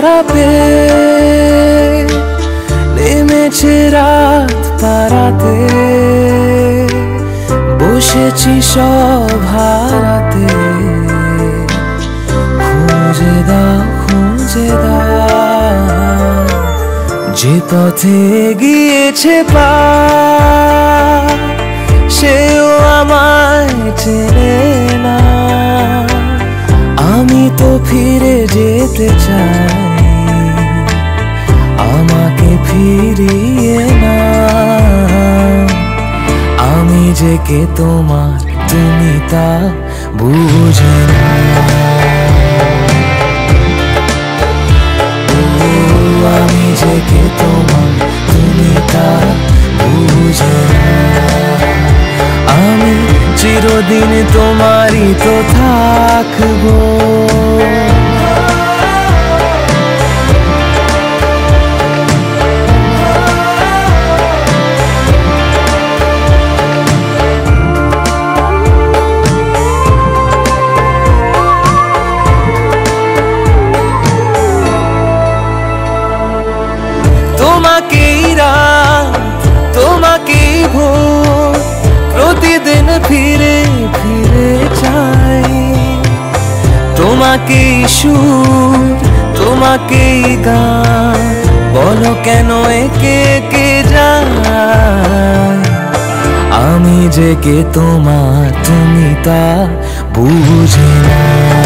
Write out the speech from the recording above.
হারাবে নেমেছে রাত পারাতে, বসেছি সব হারাতে। খুঁজে দাও খুঁজে দাও যে পথে গিয়েছে পা, সেও আমায় চেনে না। আমি তো ফিরে যেতে চাই, আমাকে ফিরিয়ে না। আমি যে কে তোমার তুমি তা বুঝে না। আমি যে কে তোমার তুমি তা বুঝে না। আমি চিরদিন তোমারই তো থাকবো। তোমাকেই রাত তোমাকেই ভোর, প্রতিদিন ফিরে ফিরে চাই। তোমাকেই সুর তোমাকেই গান, বলো কেন একে একে যায়। আমি যে কে তোমার তুমি তা বুঝে না।